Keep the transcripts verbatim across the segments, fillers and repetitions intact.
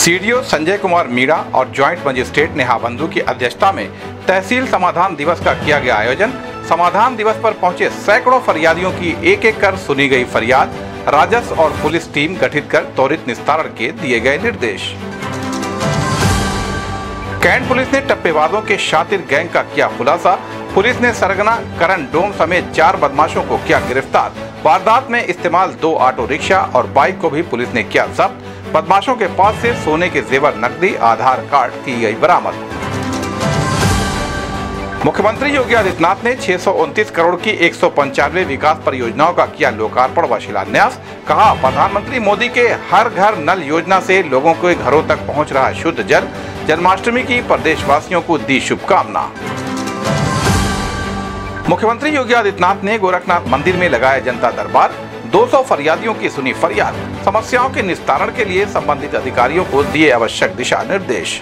CDO Sanjay Kumar Meena और joint magistrate Neha बंधु की अध्यक्षता में तहसील समाधान दिवस का किया गया आयोजन। समाधान दिवस पर पहुंचे सैकड़ों फरियादियों की एक एक कर सुनी गई फरियाद। राजस्व और पुलिस टीम गठित कर त्वरित निस्तारण के दिए गए निर्देश। कैंट पुलिस ने टप्पेबाजों के शातिर गैंग का किया खुलासा। पुलिस ने सरगना, करण डोम समेत चार बदमाशों को किया गिरफ्तार। वारदात में इस्तेमाल दो ऑटो रिक्शा और बाइक को भी पुलिस ने किया जब्त। बदमाशों के पास से सोने के जेवर, नकदी, आधार कार्ड की गई बरामद। मुख्यमंत्री योगी आदित्यनाथ ने छह सौ उनतीस करोड़ की एक सौ पंचानवे विकास परियोजनाओं का किया लोकार्पण व शिलान्यास। कहा, प्रधानमंत्री मोदी के हर घर नल योजना से लोगों के घरों तक पहुंच रहा शुद्ध जल। जन्माष्टमी की प्रदेशवासियों को दी शुभकामना। मुख्यमंत्री योगी आदित्यनाथ ने गोरखनाथ मंदिर में लगाया जनता दरबार। दो सौ फरियादियों की सुनी फरियाद। समस्याओं के निस्तारण के लिए संबंधित अधिकारियों को दिए आवश्यक दिशा निर्देश।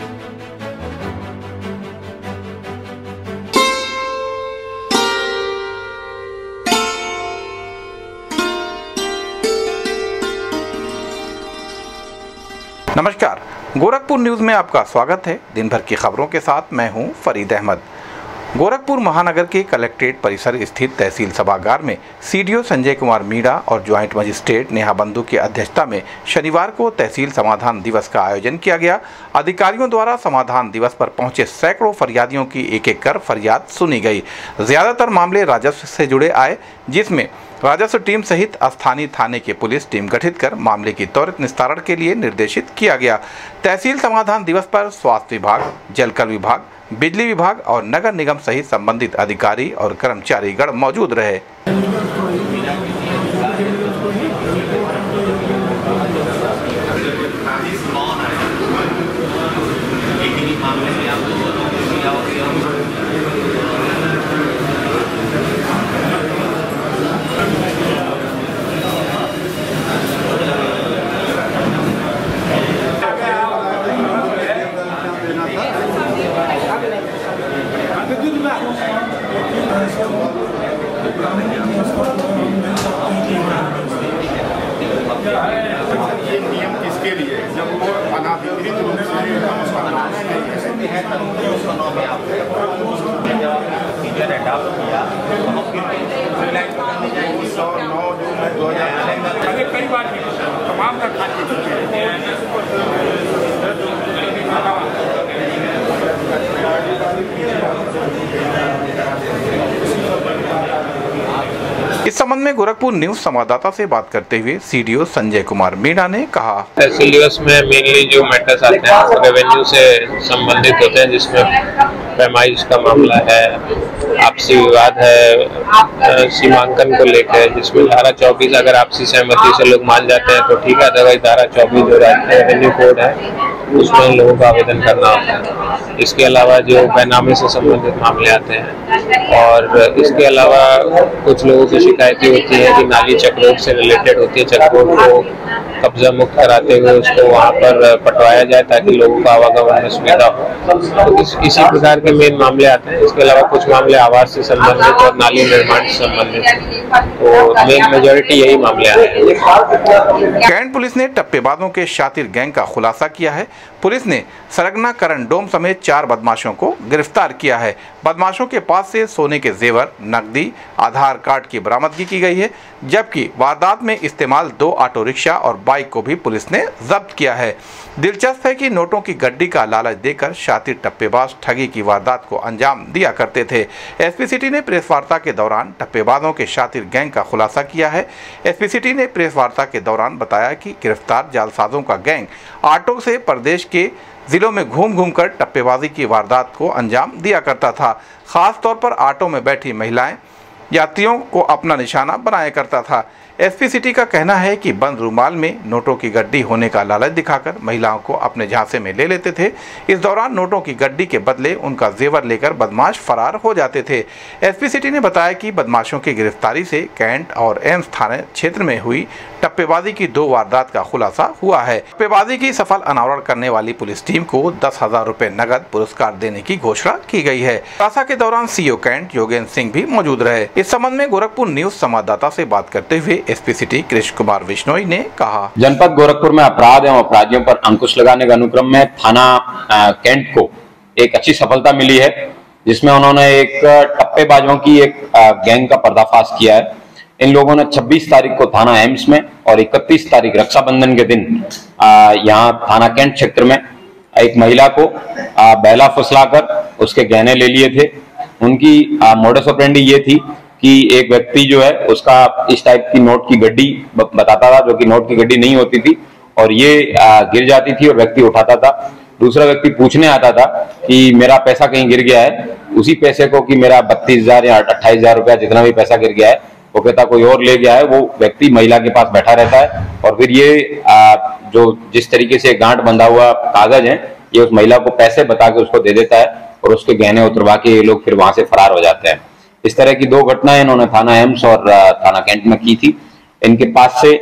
नमस्कार, गोरखपुर न्यूज में आपका स्वागत है। दिन भर की खबरों के साथ मैं हूं फरीद अहमद। गोरखपुर महानगर के कलेक्ट्रेट परिसर स्थित तहसील सभागार में सीडीओ संजय कुमार मीणा और ज्वाइंट मजिस्ट्रेट नेहा बंधु की अध्यक्षता में शनिवार को तहसील समाधान दिवस का आयोजन किया गया। अधिकारियों द्वारा समाधान दिवस पर पहुंचे सैकड़ों फरियादियों की एक एक कर फरियाद सुनी गई। ज्यादातर मामले राजस्व से जुड़े आए, जिसमें राजस्व टीम सहित स्थानीय थाने की पुलिस टीम गठित कर मामले की त्वरित निस्तारण के लिए निर्देशित किया गया। तहसील समाधान दिवस पर स्वास्थ्य विभाग, जलकर विभाग, बिजली विभाग और नगर निगम सहित संबंधित अधिकारी और कर्मचारीगण मौजूद रहे। ये नियम किसके लिए, जब वो अनाधिकृत रूप से कई बार तमाम इस संबंध में गोरखपुर न्यूज संवाददाता से बात करते हुए सीडीओ संजय कुमार मीणा ने कहा, तहसील दिवस में मेनली जो मैटर्स आते हैं रेवेन्यू से संबंधित होते हैं, जिसमें पैमाइश का मामला है, आपसी विवाद है, सीमांकन को लेकर, जिसमें धारा चौबीस अगर आपसी सहमति से लोग मान जाते हैं तो ठीक है, अदरवाइज धारा चौबीस जो रेवेन्यू कोड है उसमें लोगों को आवेदन करना होता है। इसके अलावा जो बैनामे से संबंधित मामले आते हैं और इसके अलावा कुछ लोगों की शिकायतें होती है कि नाली चक्रोट से रिलेटेड होती है, चक्रोट को कब्जा मुक्त कराते हुए उसको वहाँ पर पटवाया जाए ताकि लोगों को आवागमन में सुविधा हो। तो इस इसी प्रकार के मेन मामले आते हैं। इसके अलावा कुछ मामले आवास से संबंधित और नाली निर्माण से संबंधित, तो मेन मेजोरिटी यही मामले आए हैं। कैंट पुलिस ने टप्पेबाजों के शातिर गैंग का खुलासा किया है। पुलिस ने सरगना, करण डोम समेत चार बदमाशों को गिरफ्तार किया है। बदमाशों के पास से सोने के जेवर, नकदी, आधार कार्ड की बरामदगी की गई है, जबकि वारदात में इस्तेमाल दो ऑटो रिक्शा और बाइक को भी पुलिस ने जब्त किया है। दिलचस्प है कि नोटों की गड्डी का लालच देकर शातिर टप्पेबाज ठगी की वारदात को अंजाम दिया करते थे। एसपी सिटी ने प्रेस वार्ता के दौरान टप्पेबाजों के शातिर गैंग का खुलासा किया है। एसपी सिटी ने प्रेस वार्ता के दौरान बताया कि गिरफ्तार जालसाजों का गैंग ऑटो से प्रदेश के जिलों में घूम घूम कर टप्पेबाजी की वारदात को अंजाम दिया करता था। खास तौर पर ऑटो में बैठी महिलाएं यात्रियों को अपना निशाना बनाया करता था। एसपी सिटी का कहना है कि बंद रूमाल में नोटों की गड्डी होने का लालच दिखाकर महिलाओं को अपने झांसे में ले लेते थे। इस दौरान नोटों की गड्डी के बदले उनका जेवर लेकर बदमाश फरार हो जाते थे। एसपी सिटी ने बताया कि बदमाशों की गिरफ्तारी से कैंट और एम्स थाने क्षेत्र में हुई टप्पेबाजी की दो वारदात का खुलासा हुआ है। टप्पेबाजी की सफल अनावरण करने वाली पुलिस टीम को दस हजार रुपए नगद पुरस्कार देने की घोषणा की गई है। खुलासा के दौरान सीओ कैंट योगेंद्र सिंह भी मौजूद रहे। इस संबंध में गोरखपुर न्यूज संवाददाता से बात करते हुए एसपी सिटी कृष्ण कुमार बिश्नोई ने कहा, जनपद गोरखपुर में अपराध एवं अपराधियों पर अंकुश लगाने के अनुक्रम में थाना कैंट को एक अच्छी सफलता मिली है, जिसमें उन्होंने एक टप्पेबाजों की एक गैंग का पर्दाफाश किया है। इन लोगों ने छब्बीस तारीख को थाना एम्स में और इकतीस तारीख रक्षाबंधन के दिन यहाँ थाना कैंट क्षेत्र में एक महिला को बैला फुसलाकर उसके गहने ले लिए थे। उनकी मोडस ऑपरेंडी ये थी कि एक व्यक्ति जो है उसका इस टाइप की नोट की गड्डी बताता था, जो कि नोट की गड्डी नहीं होती थी, और ये गिर जाती थी और व्यक्ति उठाता था। दूसरा व्यक्ति पूछने आता था कि मेरा पैसा कहीं गिर गया है, उसी पैसे को कि मेरा बत्तीस हजार या अट्ठाईस हजार रुपया जितना भी पैसा गिर गया है वो कहता कोई और ले गया है। वो व्यक्ति महिला के पास बैठा रहता है और फिर ये आ, जो जिस तरीके से गांठ बंधा हुआ कागज है ये उस महिला को पैसे बता के उसको दे देता है और उसके गहने उतरवा के ये लोग फिर वहां से फरार हो जाते हैं। इस तरह की दो घटनाएं इन्होंने थाना एम्स और थाना कैंट में की थी। इनके पास से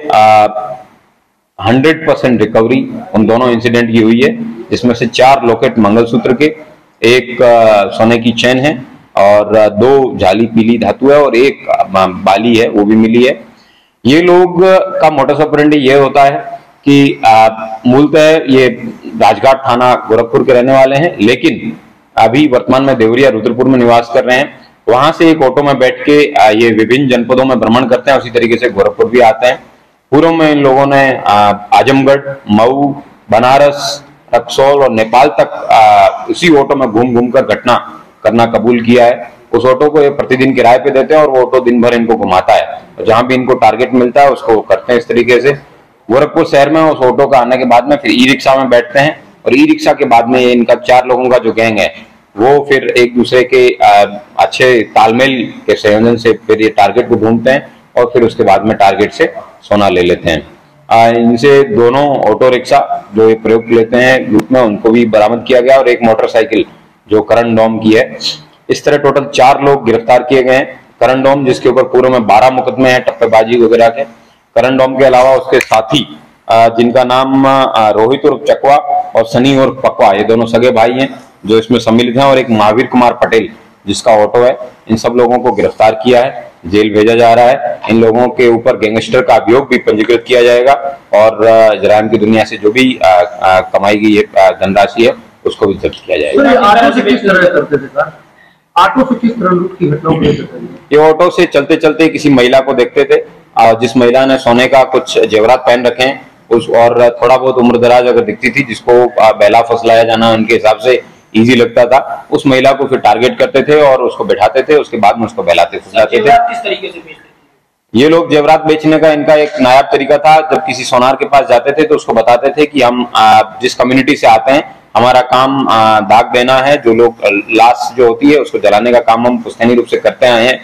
हंड्रेड परसेंट रिकवरी उन दोनों इंसिडेंट की हुई है, जिसमें से चार लॉकेट मंगलसूत्र के, एक आ, सोने की चेन है और आ, दो जाली पीली धातु है और एक आ, बाली है वो भी मिली है। ये लोग का मोटस ऑपरेंडी ये होता है कि मूलतः ये राजघाट थाना गोरखपुर के रहने वाले हैं, लेकिन अभी वर्तमान में देवरिया रुद्रपुर में निवास कर रहे हैं। वहां से एक ऑटो में बैठ के ये विभिन्न जनपदों में भ्रमण करते हैं, उसी तरीके से गोरखपुर भी आते हैं। पूर्व में इन लोगों ने आजमगढ़, मऊ, बनारस, रक्सौल और नेपाल तक उसी ऑटो में घूम घूम कर घटना करना कबूल किया है। उस ऑटो को ये प्रतिदिन किराए पे देते हैं और वो ऑटो दिन भर इनको घुमाता है। जहां भी इनको टारगेट मिलता है उसको करते हैं इस तरीके से। गोरखपुर शहर में उस ऑटो का आने के बाद में फिर ई रिक्शा में बैठते हैं और ई रिक्शा के बाद में इनका चार लोगों का जो गैंग है वो फिर एक दूसरे के अच्छे तालमेल के संयोजन से फिर ये टारगेट को ढूंढते हैं और फिर उसके बाद में टारगेट से सोना ले लेते हैं। इनसे दोनों ऑटो रिक्शा जो ये प्रयोग लेते हैं ग्रुप में उनको भी बरामद किया गया और एक मोटरसाइकिल जो करण डोम की है। इस तरह टोटल चार लोग गिरफ्तार किए गए हैं। करण डोम जिसके ऊपर पूर्व में बारह मुकदमे हैं टप्पेबाजी वगैरह के। करण डोम के अलावा उसके साथी जिनका नाम रोहित उर्फ चकवा और सनी उर्फ पकवा, ये दोनों सगे भाई हैं जो इसमें सम्मिलित हैं, और एक महावीर कुमार पटेल जिसका ऑटो है। इन सब लोगों को गिरफ्तार किया है, जेल भेजा जा रहा है। इन लोगों के ऊपर गैंगस्टर का अभियोग भी पंजीकृत किया जाएगा और जराइम की दुनिया से जो भी आ, आ, कमाई गई ये धनराशि है उसको भी जब्त किया जाएगा। ऑटो से किस तरह लूट की घटनाओं ये ऑटो से चलते चलते किसी महिला को देखते थे, जिस महिला ने सोने का कुछ जेवरात पहन रखे हैं उस और थोड़ा बहुत उम्र दराज अगर दिखती थी जिसको बैला फसलाया जाना उनके हिसाब से इजी लगता था, उस महिला को फिर टारगेट करते थे और उसको बैठाते थे, उसके बाद में उसको बहलाते फुसलाते थे। किस तरीके से बेचते थे? ये लोग जेवरात बेचने का इनका एक नायाब तरीका था। जब किसी सोनार के पास जाते थे तो उसको बताते थे कि हम जिस कम्युनिटी से आते हैं हमारा काम दाग देना है, जो लोग लाश जो होती है उसको जलाने का काम हम पुश्तैनी रूप से करते आए हैं।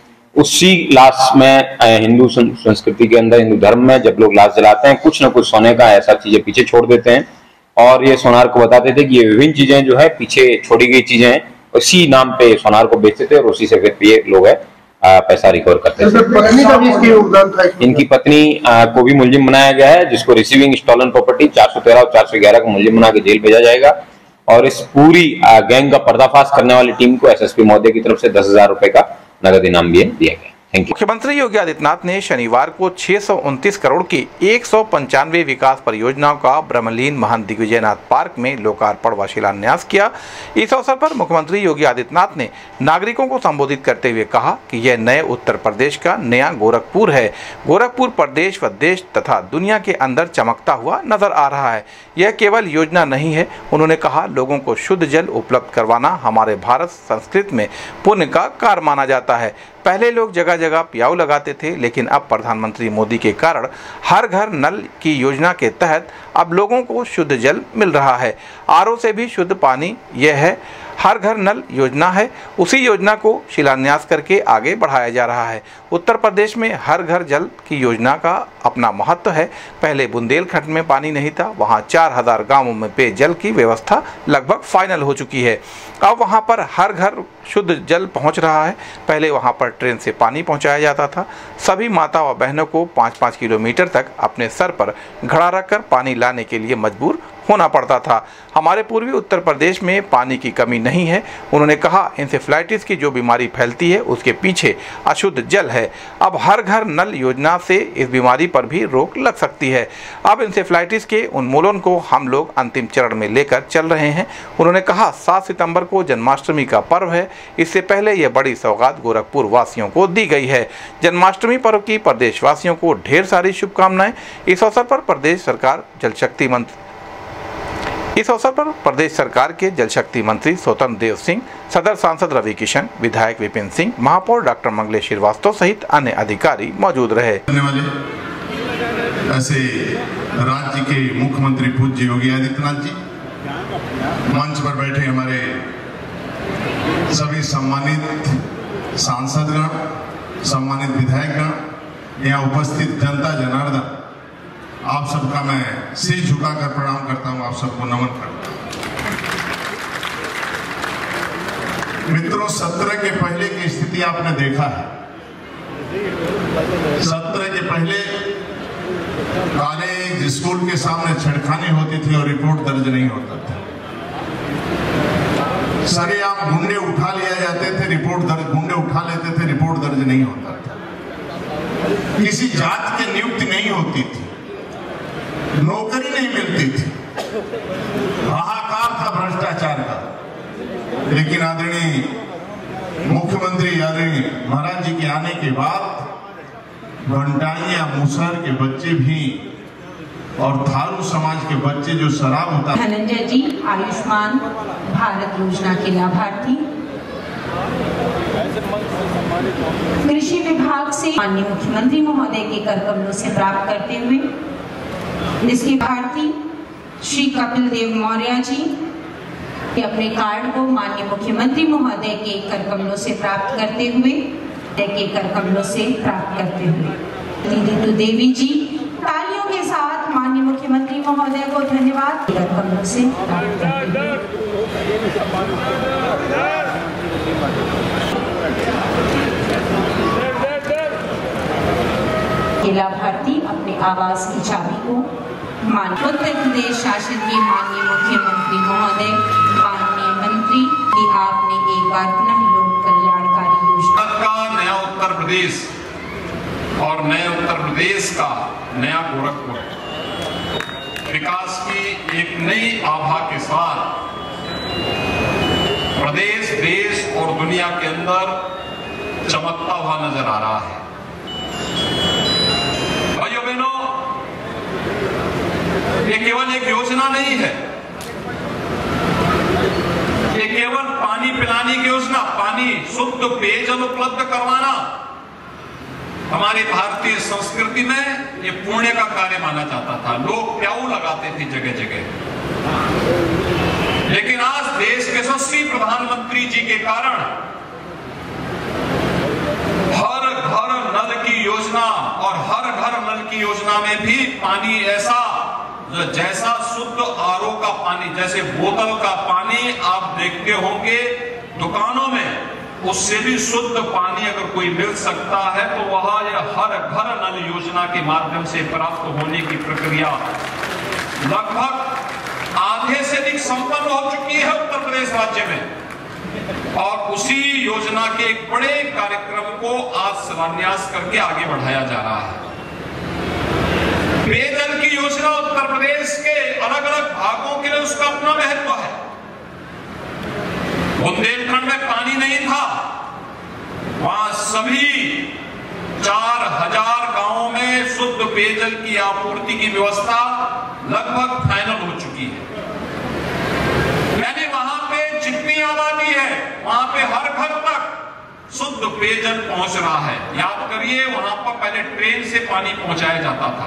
उसी लाश में हिंदू संस्कृति के अंदर, हिंदू धर्म में जब लोग लाश जलाते हैं कुछ न कुछ सोने का ऐसा चीजें पीछे छोड़ देते हैं और ये सोनार को बताते थे कि ये विभिन्न चीजें जो है पीछे छोड़ी गई चीजें हैं, उसी नाम पे सोनार को बेचते थे और उसी से फिर ये लोग है पैसा रिकवर करते थे। पत्नी का भी इसके योगदान था? इनकी पत्नी को भी मुलजिम बनाया गया है, जिसको रिसीविंग स्टॉलन प्रॉपर्टी चार सौ तेरह और चार सौ ग्यारह को मुलजिम बना के जेल भेजा जाएगा और इस पूरी गैंग का पर्दाफाश करने वाली टीम को एसएसपी महोदय की तरफ से दस हजार रुपए का नगद इनाम भी दिया गया। मुख्यमंत्री योगी आदित्यनाथ ने शनिवार को छह सौ उनतीस करोड़ की एक सौ पंचानवे विकास परियोजनाओं का ब्रह्मलीन महंत दिग्विजयनाथ पार्क में लोकार्पण व शिलान्यास किया। इस अवसर पर मुख्यमंत्री योगी आदित्यनाथ ने नागरिकों को संबोधित करते हुए कहा कि यह नए उत्तर प्रदेश का नया गोरखपुर है। गोरखपुर प्रदेश व देश तथा दुनिया के अंदर चमकता हुआ नजर आ रहा है। यह केवल योजना नहीं है। उन्होंने कहा, लोगों को शुद्ध जल उपलब्ध करवाना हमारे भारत संस्कृति में पुण्य का कार्य माना जाता है। पहले लोग जगह जगह प्याऊ लगाते थे, लेकिन अब प्रधानमंत्री मोदी के कारण हर घर नल की योजना के तहत अब लोगों को शुद्ध जल मिल रहा है। आरओ से भी शुद्ध पानी यह है। हर घर नल योजना है, उसी योजना को शिलान्यास करके आगे बढ़ाया जा रहा है। उत्तर प्रदेश में हर घर जल की योजना का अपना महत्व है। पहले बुंदेलखंड में पानी नहीं था, वहां चार हजार गाँवों में पेयजल की व्यवस्था लगभग फाइनल हो चुकी है। अब वहां पर हर घर शुद्ध जल पहुंच रहा है। पहले वहां पर ट्रेन से पानी पहुंचाया जाता था। सभी माता व बहनों को पाँच पाँच किलोमीटर तक अपने सर पर घड़ा रखकर पानी लाने के लिए मजबूर होना पड़ता था। हमारे पूर्वी उत्तर प्रदेश में पानी की कमी नहीं है। उन्होंने कहा, इंसेफ्लाइटिस की जो बीमारी फैलती है उसके पीछे अशुद्ध जल है। अब हर घर नल योजना से इस बीमारी पर भी रोक लग सकती है। अब इंसेफ्लाइटिस के उन्मूलन को हम लोग अंतिम चरण में लेकर चल रहे हैं। उन्होंने कहा, सात सितंबर को जन्माष्टमी का पर्व है। इससे पहले यह बड़ी सौगात गोरखपुर वासियों को दी गई है। जन्माष्टमी पर्व की प्रदेशवासियों को ढेर सारी शुभकामनाएं। इस अवसर पर प्रदेश सरकार जल शक्ति मंत्री इस अवसर पर प्रदेश सरकार के जल शक्ति मंत्री स्वतंत्र देव सिंह, सदर सांसद रवि किशन, विधायक विपिन सिंह, महापौर डॉक्टर मंगलेश श्रीवास्तव सहित अन्य अधिकारी मौजूद रहे। ऐसे राज्य के मुख्यमंत्री पूज्य योगी आदित्यनाथ जी, मंच पर बैठे हमारे सभी सम्मानित सांसदगण, सम्मानित विधायकगण, यहाँ उपस्थित जनता जनार्दन, आप सबका मैं सिर झुकाकर प्रणाम करता हूं, आप सबको नमन करता हूं। मित्रों, सत्र के पहले की स्थिति आपने देखा है। सत्र के पहले कॉलेज स्कूल के सामने छेड़खानी होती थी और रिपोर्ट दर्ज नहीं होता था। सरे आप गुंडे उठा लिया जाते थे, रिपोर्ट दर्ज गुंडे उठा लेते थे, रिपोर्ट दर्ज नहीं होता था। किसी जात की नियुक्ति नहीं होती थी, नौकरी नहीं मिलती थी, हाहाकार था भ्रष्टाचार का। लेकिन आदरणीय मुख्यमंत्री आदरणीय महाराज जी के आने के बाद भंटाइया मुसहर के बच्चे भी और थारू समाज के बच्चे जो शराब होता। धनंजय जी, आयुष्मान भारत योजना के लाभार्थी। कृषि विभाग से माननीय मुख्यमंत्री महोदय के कर कमलों से प्राप्त करते हुए जिसके भारती श्री कपिल देव मौर्य जी अपने कार्ड को माननीय मुख्यमंत्री महोदय के कर कमलों से प्राप्त करते हुए के कर कमलों से प्राप्त करते हुए रितु देवी जी, तालियों के साथ माननीय मुख्यमंत्री महोदय को धन्यवाद कर कमलों से प्राप्त करते हुए। लाभार्थी अपने आवास की चाबी को माननीय उत्तर प्रदेश शासन के माननीय मुख्यमंत्री महोदय, माननीय मंत्री कि आपने एक बार पुनः लोक कल्याणकारी योजना का नया उत्तर प्रदेश और नए उत्तर प्रदेश का नया गोरखपुर विकास की एक नई आभा के साथ प्रदेश, देश और दुनिया के अंदर चमकता हुआ नजर आ रहा है। भाइयों बहनों, ये केवल एक योजना नहीं है, ये केवल पानी पिलाने की योजना, पानी शुद्ध पेयजल उपलब्ध करवाना हमारी भारतीय संस्कृति में ये पुण्य का कार्य माना जाता था। लोग प्याऊ लगाते थे जगह जगह, लेकिन आज देश के यशस्वी प्रधानमंत्री जी के कारण हर घर नल की योजना और हर घर नल की योजना में भी पानी ऐसा जैसा शुद्ध आर ओ का पानी, जैसे बोतल का पानी आप देखते होंगे दुकानों में, उससे भी शुद्ध पानी अगर कोई मिल सकता है तो वह हर घर नल योजना के माध्यम से प्राप्त होने की प्रक्रिया लगभग आधे से अधिक संपन्न हो चुकी है उत्तर प्रदेश राज्य में। और उसी योजना के एक बड़े कार्यक्रम को आज शिलान्यास करके आगे बढ़ाया जा रहा है। पेयजल की योजना उत्तर प्रदेश के अलग अलग भागों के लिए उसका अपना महत्व है। बुंदेलखंड में पानी नहीं था, वहां सभी चार हजार गांवों में शुद्ध पेयजल की आपूर्ति की व्यवस्था लगभग फाइनल हो चुकी है। यानी वहां पे जितनी आबादी है वहां पे हर घर तक शुद्ध पेयजल पहुंच रहा है। याद करिए, वहां पर पहले ट्रेन से पानी पहुंचाया जाता था।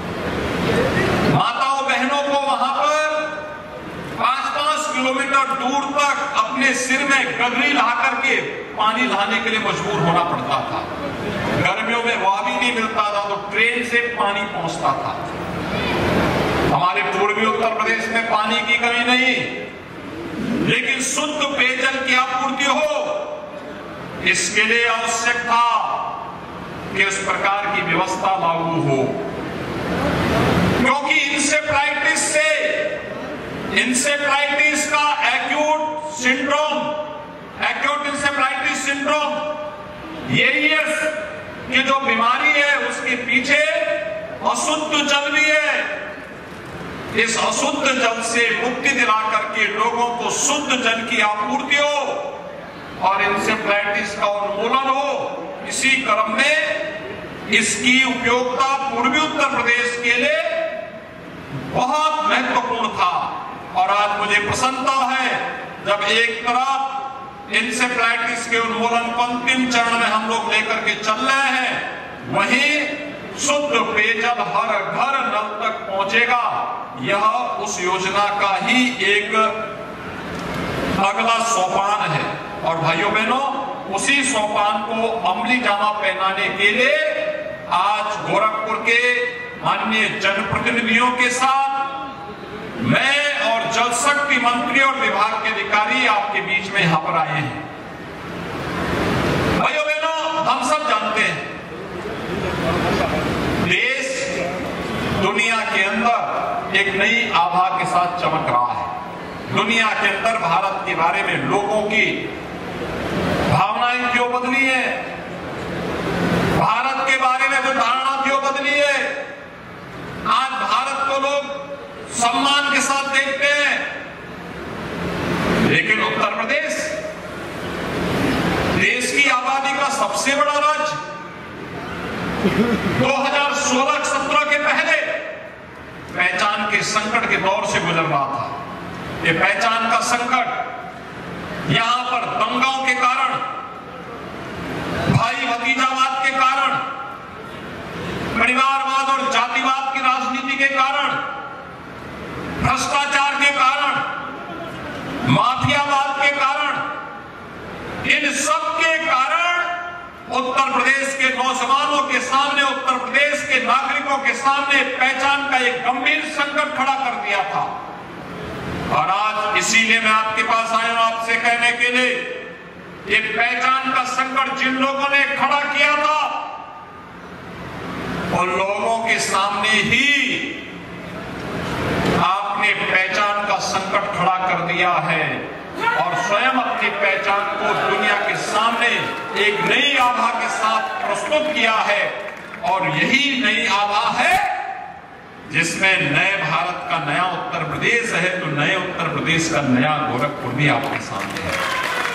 माताओं बहनों को वहां पर पांच पांच किलोमीटर दूर तक अपने सिर में गगरी ला करके पानी लाने के लिए मजबूर होना पड़ता था। गर्मियों में वह भी नहीं मिलता था तो ट्रेन से पानी पहुंचता था। हमारे पूर्वी उत्तर प्रदेश में पानी की कमी नहीं, लेकिन शुद्ध पेयजल की आपूर्ति हो, इसके लिए आवश्यक था कि उस प्रकार की व्यवस्था लागू हो, क्योंकि इंसेफ्लाइटिस से इंसेफ्लाइटिस का acute syndrome, acute encephalitis syndrome यही है कि जो बीमारी है उसके पीछे अशुद्ध जल भी है। इस अशुद्ध जल से मुक्ति दिला करके लोगों को शुद्ध जल की आपूर्ति हो और इंसेफ्लाइटिस का उन्मूलन हो, इसी क्रम में इसकी उपयोगिता पूर्वी उत्तर प्रदेश के लिए बहुत महत्वपूर्ण था। और आज मुझे प्रसन्नता है जब एक तरफ इंसेफ्लाइटिस के उन्मूलन को अंतिम चरण में हम लोग लेकर के चल रहे हैं, वहीं शुद्ध पेयजल हर घर नल तक पहुंचेगा। यह उस योजना का ही एक अगला सोपान है। और भाइयों बहनों, उसी सोपान को अमली जामा पहनाने के लिए आज गोरखपुर के माननीय जनप्रतिनिधियों के साथ मैं और जल शक्ति मंत्री और विभाग के अधिकारी आपके बीच में यहां पर आए हैं। भाइयों बहनों, हम सब जानते हैं देश दुनिया के अंदर एक नई आभा के साथ चमक रहा है। दुनिया के अंदर भारत के बारे में लोगों की भावनाएं क्यों बदली है, भारत के बारे में जो धारणा क्यों बदली है। आज भारत को लोग सम्मान के साथ देखते हैं, लेकिन उत्तर प्रदेश देश की आबादी का सबसे बड़ा राज्य दो हज़ार सोलह सत्रह के पहले पहचान के संकट के दौर से गुजर रहा था। ये पहचान का संकट यहां पर दंगाओं के कारण, भाई भतीजावाद के कारण, परिवारवाद और जातिवाद की राजनीति के कारण, भ्रष्टाचार के कारण, माफियावाद के कारण, इन सब के कारण उत्तर प्रदेश के नौजवानों के सामने, उत्तर प्रदेश के नागरिकों के सामने पहचान का एक गंभीर संकट खड़ा कर दिया था। और आज इसीलिए मैं आपके पास आया हूं आपसे कहने के लिए, ये पहचान का संकट जिन लोगों ने खड़ा किया था उन लोगों के सामने ही आपने पहचान का संकट खड़ा कर दिया है और स्वयं अपनी पहचान को दुनिया के सामने एक नई आभा के साथ प्रस्तुत किया है। और यही नई आभा है जिसमें नए भारत का नया उत्तर प्रदेश है, तो नए उत्तर प्रदेश का नया गोरखपुर भी आपके सामने है।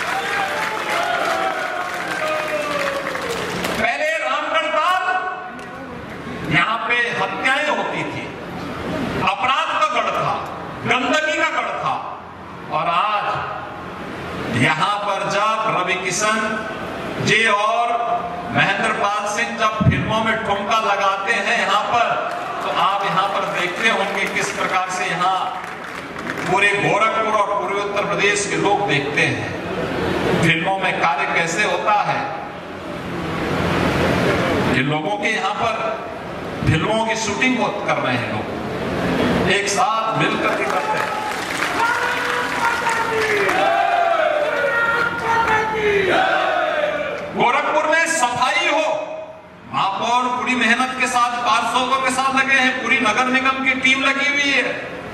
पहले रामगढ़ ताल यहां पे हत्याएं होती थी, अपराध का गढ़ था, गंदगी का गढ़ था। और आज यहां पर जब रवि किशन जी और महेंद्र पाल सिंह जब फिल्मों में ठुमका लगाते हैं यहां पर, तो आप यहां पर देखते होंगे किस प्रकार से यहां पूरे गोरखपुर और पूर्वी उत्तर प्रदेश के लोग देखते हैं फिल्मों में कार्य कैसे होता है। ये लोगों के यहां पर फिल्मों की शूटिंग कर रहे हैं, लोग एक साथ मिलकर के करते हैं। गोरखपुर में सफाई हो, महापौर पूरी मेहनत के साथ पार्षदों के साथ लगे हैं, पूरी नगर निगम की टीम लगी हुई है।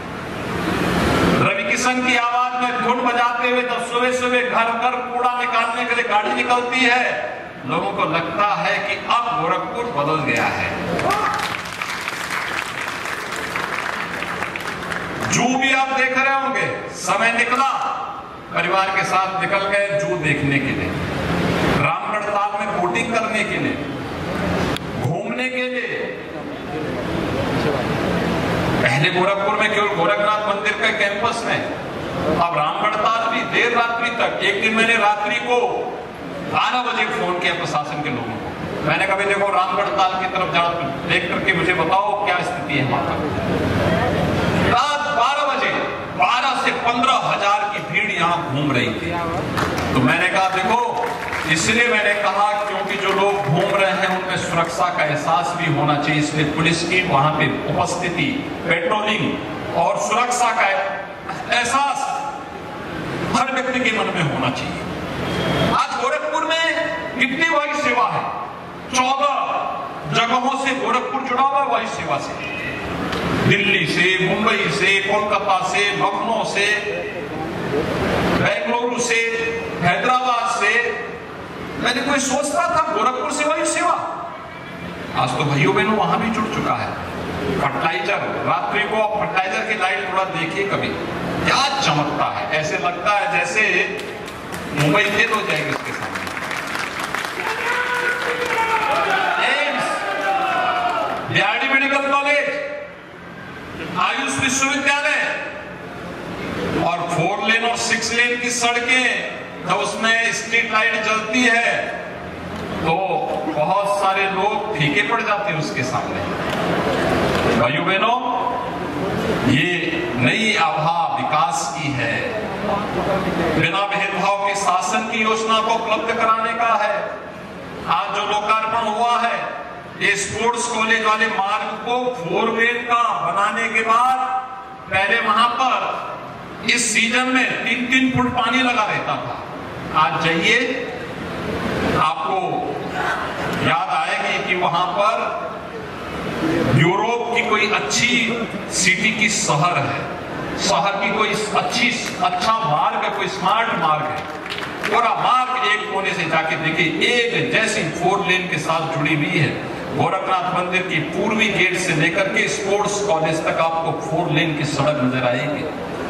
रवि किशन की आवाज में धुन बजाते हुए जब सुबह सुबह घर घर कूड़ा निकालने के लिए गाड़ी निकलती है, लोगों को लगता है कि अब गोरखपुर बदल गया है। जू भी आप देख रहे होंगे, समय निकला, परिवार के साथ निकल गए जू देखने के लिए, रामगढ़ ताल में बोटिंग करने के लिए, घूमने के लिए। पहले गोरखपुर में केवल गोरखनाथ मंदिर के कैंपस में, अब रामगढ़ ताल भी देर रात्रि तक। एक दिन मैंने रात्रि को बारह बजे फोन किया प्रशासन के लोगों को, मैंने कहा देखो रामगढ़ ताल की तरफ जा देख करके मुझे बताओ क्या स्थिति है वहां पर। रात बारह बजे बारह से पंद्रह हजार की भीड़ यहाँ घूम रही थी। तो मैंने कहा देखो, इसलिए मैंने कहा क्योंकि जो लोग घूम रहे हैं उनमें सुरक्षा का एहसास भी होना चाहिए, इसलिए पुलिस की वहां पे उपस्थिति, पेट्रोलिंग और सुरक्षा का एहसास हर व्यक्ति के मन में होना चाहिए। आज गोरखपुर में कितनी वायु सेवा है, चौदह जगहों से गोरखपुर जुड़ा हुआ वायु सेवा से। दिल्ली से, मुंबई से, कोलकाता से, लखनऊ से, बेंगलुरु से, हैदराबाद से। मैंने कोई सोचता था गोरखपुर से वही सेवा। आज तो भाइयों बहनों वहां भी जुड़ चुका है। फर्टिलाइजर, रात्रि को आप फर्टिलाइजर की लाइट थोड़ा देखिए कभी, क्या चमकता है। ऐसे लगता है जैसे मुंबई फेल हो जाएगी उसके सामने। AIIMS, BRD medical college, AYUSH विश्वविद्यालय और फोर लेन और सिक्स लेन की सड़कें, जब उसमें स्ट्रीट लाइट जलती है तो बहुत सारे लोग फीके पड़ जाते हैं उसके सामने। भाइयों बहनों, ये नई आभा विकास की है, बिना भेदभाव के शासन की योजना को उपलब्ध कराने का है। आज जो लोकार्पण हुआ है, ये स्पोर्ट्स कॉलेज वाले मार्ग को फोर लेन का बनाने के बाद पहले वहां पर इस सीजन में तीन तीन फुट पानी लगा रहता था। आज जाइए, आपको याद आएगी कि वहां पर यूरोप की कोई अच्छी सिटी की शहर है, शहर की कोई अच्छी अच्छा मार्ग है, कोई स्मार्ट मार्ग है। पूरा मार्ग एक कोने से जाके देखिए, एक जैसी फोर लेन के साथ जुड़ी हुई है। गोरखनाथ मंदिर की पूर्वी गेट से लेकर के स्पोर्ट्स कॉलेज तक आपको फोर लेन की सड़क नजर आएगी।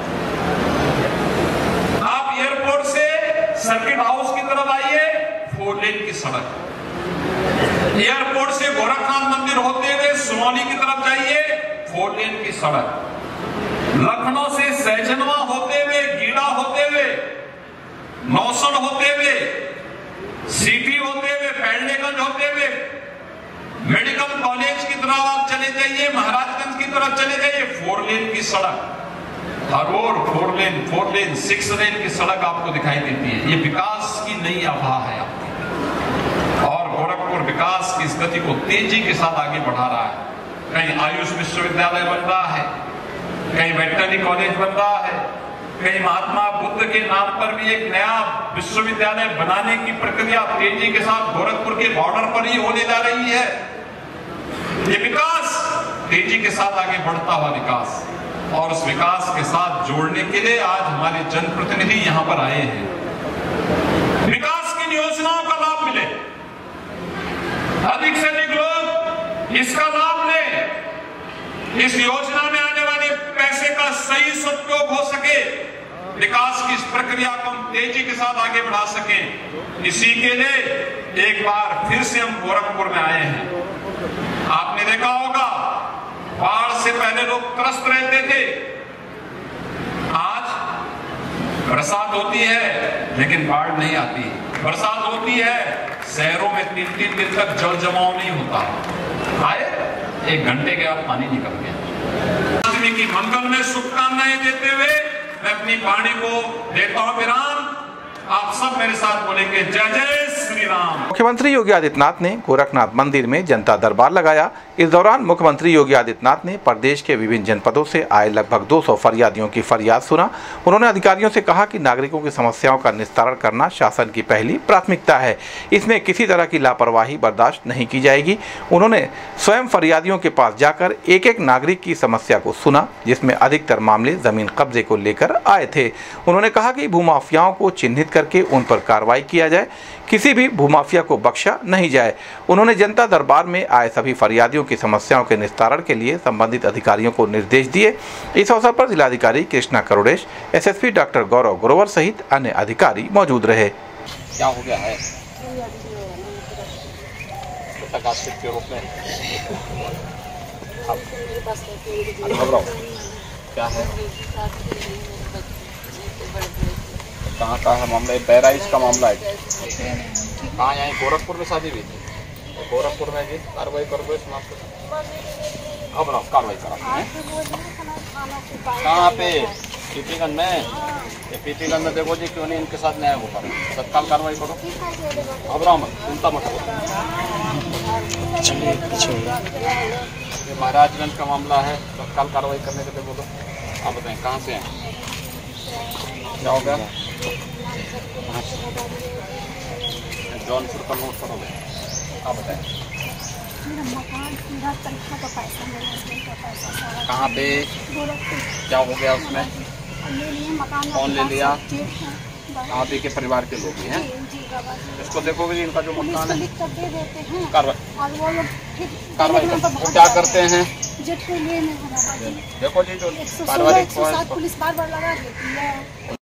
आप एयरपोर्ट से सर्किट हाउस की तरफ आइए, फोर लेन की सड़क। एयरपोर्ट से गोरखनाथ मंदिर होते हुए सुनौली की तरफ जाइए, फोर लेन की सड़क। लखनऊ से सहजनवा होते हुए, गीला होते हुए, नौसड़ होते हुए, सीटी होते हुए, पैडलेगंज होते हुए, मेडिकल कॉलेज की तरफ आप चले जाइए, महाराजगंज की तरफ चले जाइए, फोर लेन की सड़क। हर ओर four lane, four lane, six lane की सड़क आपको दिखाई देती है। ये विकास की नई आभा है आपकी, और गोरखपुर विकास की इस गति को तेजी के साथ आगे बढ़ा रहा है। कहीं आयुष विश्वविद्यालय बन रहा है, कहीं वेटरनरी कॉलेज बन रहा है, कहीं महात्मा बुद्ध के नाम पर भी एक नया विश्वविद्यालय बनाने की प्रक्रिया तेजी के साथ गोरखपुर के बॉर्डर पर ही होने जा रही है। ये विकास तेजी के साथ आगे बढ़ता हुआ विकास, और उस विकास के साथ जोड़ने के लिए आज हमारे जनप्रतिनिधि यहाँ पर आए हैं। विकास की योजनाओं का लाभ मिले, अधिक से अधिक लोग इसका लाभ लें, इस योजना में आने वाले पैसे का सही सदुपयोग हो सके, विकास की इस प्रक्रिया को हम तेजी के साथ आगे बढ़ा सकें। इसी के लिए एक बार फिर से हम गोरखपुर में आए हैं। आपने देखा होगा, बाढ़ से पहले लोग त्रस्त रहते थे, आज बरसात होती है लेकिन बाढ़ नहीं आती। बरसात होती है, शहरों में तीन तीन दिन तक जल जमाव नहीं होता, आए एक घंटे के बाद पानी निकल गया। आदमी की मंगल में शुभकामनाएं देते हुए मैं अपनी वाणी को देता हूं विराम। आप सब मेरे साथ बोलेंगे, जय जय श्री राम। मुख्यमंत्री योगी आदित्यनाथ ने गोरखनाथ मंदिर में जनता दरबार लगाया। इस दौरान मुख्यमंत्री योगी आदित्यनाथ ने प्रदेश के विभिन्न जनपदों से आए लगभग दो सौ फरियादियों की फरियाद सुना। उन्होंने अधिकारियों से कहा कि नागरिकों की समस्याओं का निस्तारण करना शासन की पहली प्राथमिकता है, इसमें किसी तरह की लापरवाही बर्दाश्त नहीं की जाएगी। उन्होंने स्वयं फरियादियों के पास जाकर एक एक नागरिक की समस्या को सुना, जिसमें अधिकतर मामले जमीन कब्जे को लेकर आए थे। उन्होंने कहा कि भूमाफियाओं को चिन्हित करके उन पर कार्रवाई किया जाए, किसी भी भूमाफिया को बख्शा नहीं जाए। उन्होंने जनता दरबार में आए सभी फरियादियों की समस्याओं के निस्तारण के लिए संबंधित अधिकारियों को निर्देश दिए। इस अवसर पर जिलाधिकारी कृष्णा करुड़ेश, एसएसपी डॉक्टर गौरव ग्रोवर सहित अन्य अधिकारी मौजूद रहे। क्या हो गया है प्रकाशित के रूप में? घबराओ, क्या है, कहाँ का है मामला? बहराइच का मामला है। कहाँ? यहाँ गोरखपुर में शादी हुई थी, गोरखपुर में जी कार्रवाई कर दो, समाप्त। अब बनाओ, कार्रवाई करा कहाँ पे? पीपीगंज में। ये पीपीगंज में देखो जी, क्यों नहीं इनके साथ न्याय हो पा रहा है, तत्काल कार्रवाई करो। घबराओ मत, चिंता मत करो। ये महाराजगंज का मामला है, तत्काल कार्रवाई करने के लिए बोलो। आप बताएं कहाँ से हैं, क्या हो गया? जौनपुर का नोट करोगे, आप बताएं। मेरा मकान पूरा तनख्वाह का पैसा, मेरे हस्बैंड का पैसा सारा। कहाँ पे गोरखपुर। क्या हो गया उसमें? ले लिए मकान। कौन ले लिया? आप ही के परिवार के लोग ही हैं। इसको देखोगे इनका जो मकान है लिख कर दे देते हैं कार्रवाई, और वो लोग फिर कार्रवाई वो क्या करते हैं? जेट को लेने हमारा देखो जी जो एक सौ कार्रवाई सोलह एक सौ सात पुलिस बार बार लगा देती है।